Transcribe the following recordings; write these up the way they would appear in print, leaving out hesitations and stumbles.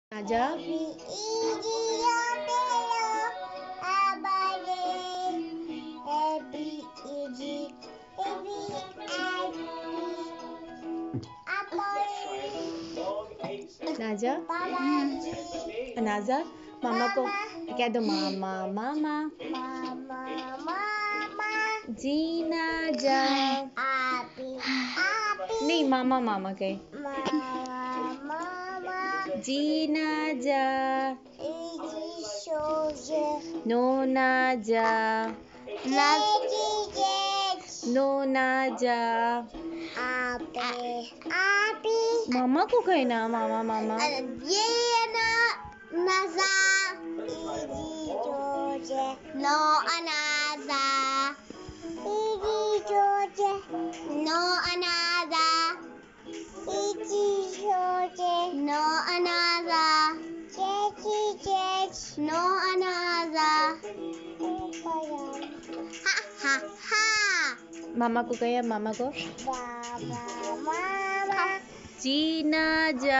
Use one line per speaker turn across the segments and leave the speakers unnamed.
आजा। नाजा। नाजा मामा को कह दो मामा मामा। जीना जा। नहीं मामा मामा कहे। जीना जा। नोना जा। नोना जा। मामा को कहे ना मामा मामा।
No another. No another. No another. No another. Ha ha ha.
मामा को कहे मामा को।
Mama.
जीना जा।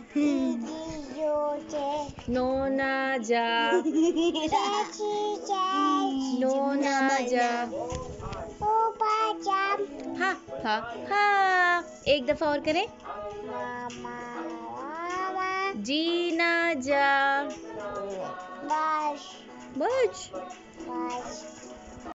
नोना जा। नोना जा। हा हा हा। एक दफा और करें। जीना जा। बस।